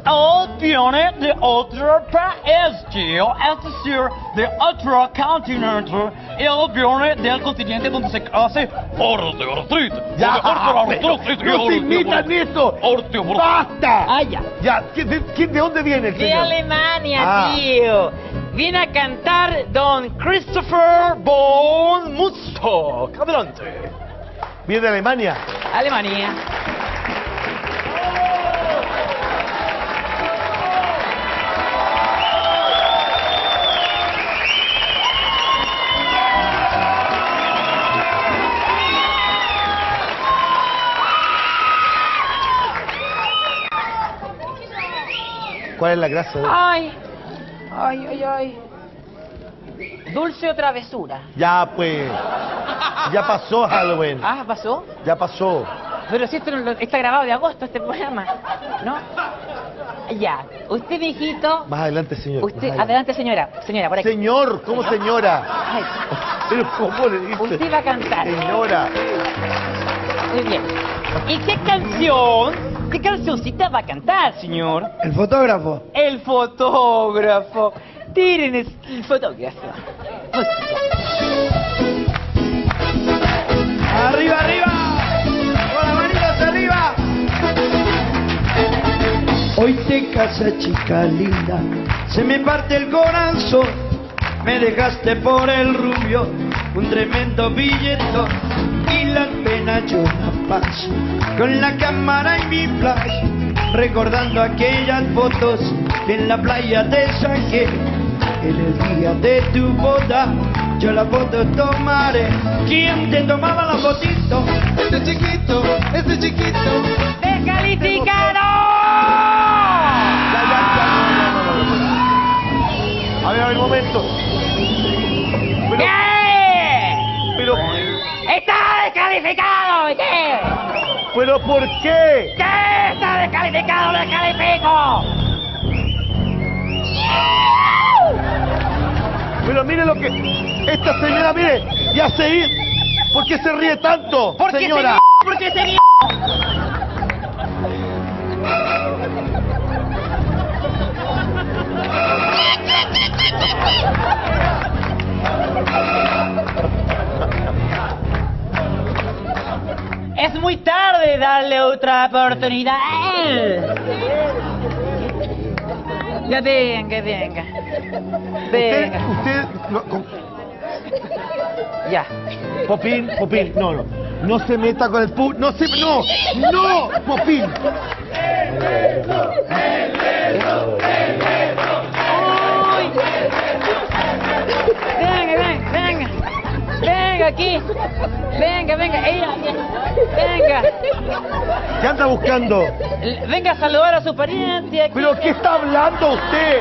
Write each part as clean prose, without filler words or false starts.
viene de otro país, tío, es decir, de otro continente. Él viene del continente donde se hace oro de artritis. Ya, no se imitan eso. ¡Basta! Ah, ya. Ya, ¿de dónde viene el De señor? Alemania, tío. Viene a cantar Don Christopher von Mustang. Adelante. ¿Viene de Alemania? Alemania. ¿Cuál es la gracia? Ay. Dulce o travesura. Ya, pues. Ya pasó Halloween. Ah, ¿pasó? Ya pasó. Pero si esto está grabado de agosto, este programa, ¿no? Ya. Usted, mijito. Más adelante, señor. Usted, más adelante, señora. Señora, por aquí. Señor, ¿cómo señora? Ay, Pero ¿cómo le dice? usted va a cantar. Señora. Muy bien. ¿Y qué cancioncita va a cantar, señor? El fotógrafo. El fotógrafo. Tiren el fotógrafo. Música. ¡Arriba, arriba! ¡Con las manitas arriba! Hoy te casa, chica linda, se me parte el corazón. Me dejaste por el rubio un tremendo billetón y las penas yo la paso con la cámara y mi flash, recordando aquellas fotos que en la playa te saqué. En el día de tu boda yo la foto tomaré. ¿Quién te tomaba la fotito? Este chiquito, este chiquito. ¡Descalificado! A ver, un momento. Pero, ¿Qué? pero, ¡Está descalificado! ¿Qué? pero, ¿por qué? ¿Qué? ¡Está descalificado! ¡Lo descalifico! Pero mire lo que... Esta señora, mire, ya se ir. ¿Por qué se ríe tanto, ¿Por qué señora? ¿Por qué se Es muy tarde darle otra oportunidad. Ya venga, venga. Venga. Usted Ya. Popín, no. No se meta con el no, Popín. ¡Uy! Venga. Venga aquí. Venga. Ella. Venga. ¿Qué anda buscando? Venga a saludar a su pariente aquí. ¿Pero qué está hablando usted?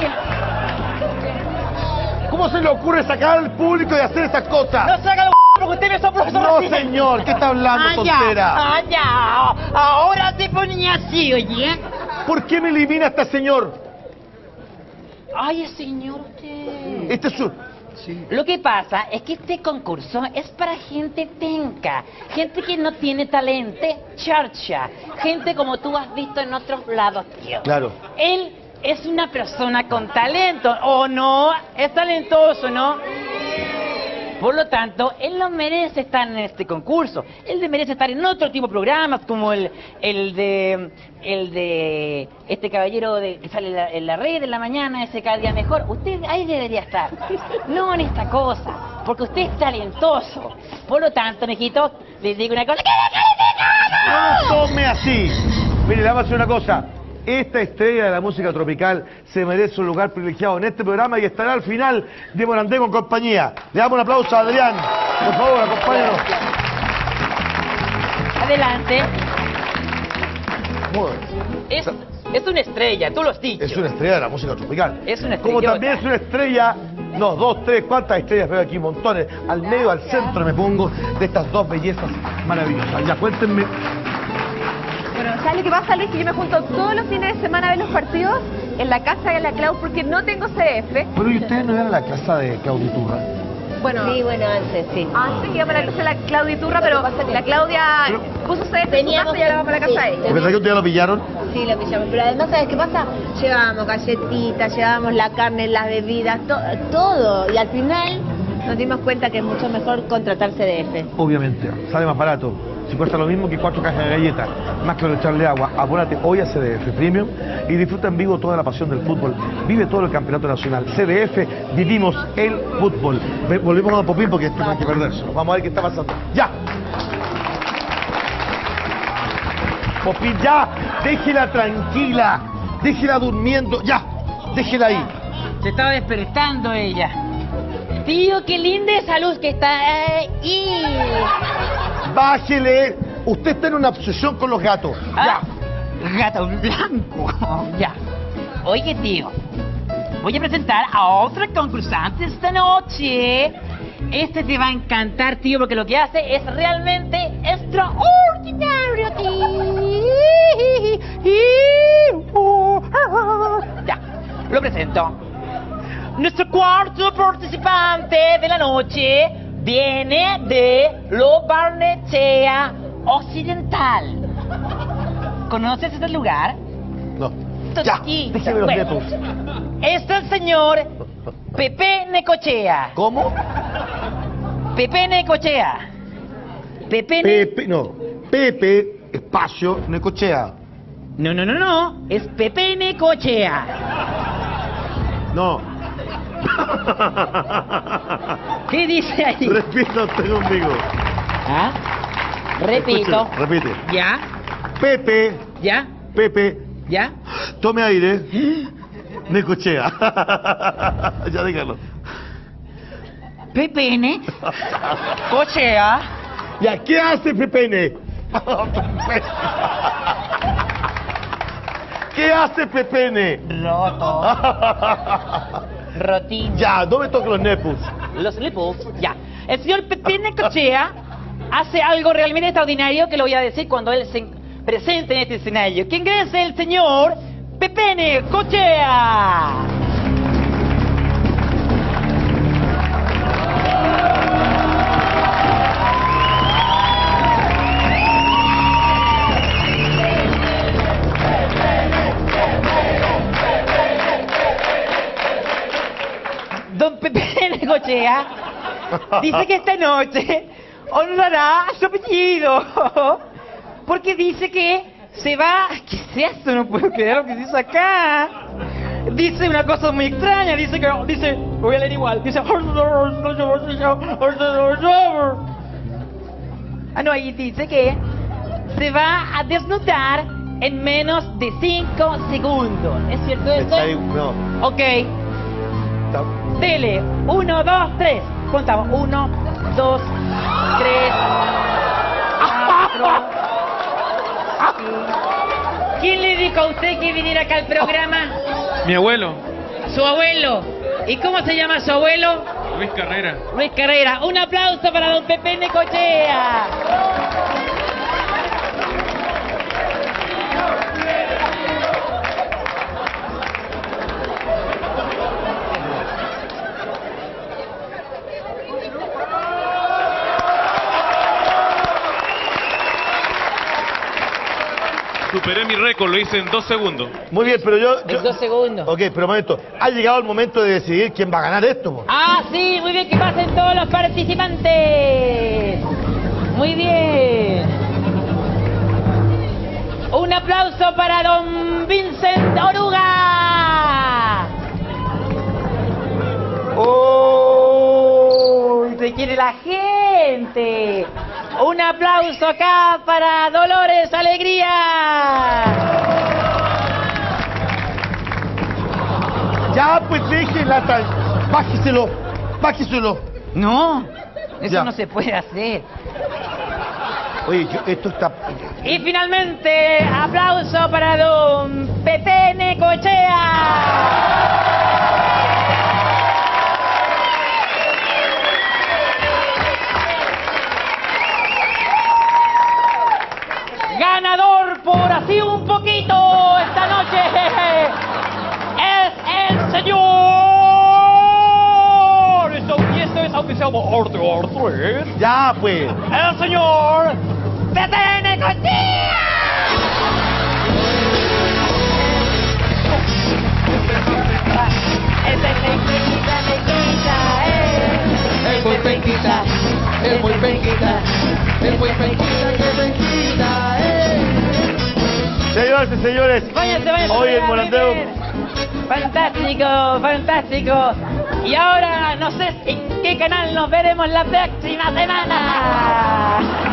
¿Cómo se le ocurre sacar al público y hacer esas cosas? No se haga la porque usted me sopló eso. No, señor, ¿qué está hablando, tontera? Ya. Ahora se ponía así, oye. ¿Por qué me elimina este señor? Ay, señor, usted. Este es un... Lo que pasa es que este concurso es para gente penca, gente que no tiene talento, charcha, gente como tú has visto en otros lados, tío. Claro. Él es una persona con talento, ¿o no? Es talentoso, ¿no? Por lo tanto, él no merece estar en este concurso. Él merece estar en otro tipo de programas, como el de este caballero que sale en la red en la mañana, ese cada día mejor. Usted ahí debería estar. No en esta cosa, porque usted es talentoso. Por lo tanto, mijito, les digo una cosa. No lo tome así. Mire, le vamos a decir una cosa. Esta estrella de la música tropical se merece un lugar privilegiado en este programa y estará al final de Morandé con compañía. Le damos un aplauso a Adrián. Por favor, acompáñanos. Adelante. Muy bien. Es una estrella, tú lo has dicho. Es una estrella de la música tropical. Es una Como estrellota. también es una estrella, no, 2, 3, ¿cuántas estrellas veo aquí? Montones. Al medio, al centro me pongo de estas dos bellezas maravillosas. Ya, cuéntenme. Bueno, ¿sabes lo que pasa, Luis? Que yo me junto todos los fines de semana a ver los partidos en la casa de la Clau porque no tengo CF. Pero ¿y ustedes no eran la casa de Claudio Turra? Bueno, Sí, bueno, antes, sí. antes iba para la casa de la Claudia Iturra, pero la Claudia puso CDF en su casa y ahora va para la casa de ella. ¿Porque pensás que ustedes lo pillaron? Sí, lo pillamos. Pero además, ¿sabes qué pasa? Llevábamos galletitas, llevábamos la carne, las bebidas, todo. Y al final nos dimos cuenta que es mucho mejor contratar CDF. Obviamente, sale más barato. Si cuesta lo mismo que 4 cajas de galletas, más que echarle agua, abónate hoy a CDF Premium y disfruta en vivo toda la pasión del fútbol. Vive todo el campeonato nacional. CDF, vivimos el fútbol. Volvemos a Popín porque esto no hay que perderse. Vamos a ver qué está pasando. ¡Ya! Popín, ya, déjela tranquila, déjela durmiendo, ya, déjela ahí. Se estaba despertando ella. Tío, qué linda esa luz que está ahí. Bájele, usted está en una obsesión con los gatos, ya. Gato blanco. Ya. Oye, tío, voy a presentar a otro concursante esta noche. Este te va a encantar, tío, porque lo que hace es realmente extraordinario, tío. Ya, lo presento. Nuestro cuarto participante de la noche viene de Lo Barnechea Occidental. ¿Conoces este lugar? No, ya, Chiquito. déjeme los Bueno, netos. es el señor Pepe Necochea. ¿Cómo? Pepe Necochea. Pepe, espacio, Necochea. No. Es Pepe Necochea. No. ¿Qué dice ahí? Repita usted conmigo. ¿Ah? Repito. Escuche, repite. ¿Ya? Pepe, ¿Ya? ¿Ya? tome aire. Necochea. Ya dígalo. Pepe Cochea. Ya, ¿qué hace Pepene? ¿Qué hace Pepene? Roto. Rotín. Ya, no me toque los nepos. Los nipples. Ya. El señor Pepe Necochea hace algo realmente extraordinario que lo voy a decir cuando él se presente en este escenario. ¿Quién es el señor Pepe Necochea? Don Pepe Necochea dice que esta noche honrará su apellido. Porque dice que se va... ¿Qué es esto? No puedo creer lo que dice acá. Dice una cosa muy extraña. Dice, voy a leer igual. Dice... Ah, no, ahí dice que se va a desnudar en menos de 5 segundos. ¿Es cierto eso? Está ahí, no. Ok. Está- Dele, 1, 2, 3. Contamos, 1, 2, 3, 4. ¿Quién le dijo a usted que viniera acá al programa? Mi abuelo, Su abuelo. ¿Y cómo se llama su abuelo? Luis Carrera. Luis Carrera. Un aplauso para don Pepe Necochea. Superé mi récord, lo hice en 2 segundos. Muy bien, pero yo... En 2 segundos. Ok, pero un momento. Ha llegado el momento de decidir quién va a ganar esto, po. Ah, sí, muy bien, que pasen todos los participantes. Muy bien. Un aplauso para don Vincent Oruga. ¡Oh! Se quiere la gente. Un aplauso acá para Dolores Alegría. Ya, pues déjela tan... Bájeselo, bájeselo. No, eso Ya. no se puede hacer. Oye, esto está... Y finalmente, aplauso para don Pepe Necochea. Ganador por así un poquito esta noche es el señor. Y esto es auspiciado Ya, pues. El señor ¡TTN Cochea! Es muy penquita, es muy penquita, es muy penquita, que penquita, Señoras y señores, Váyanse, hoy en Morandeo. Fantástico, fantástico. Y ahora no sé en qué canal nos veremos la próxima semana.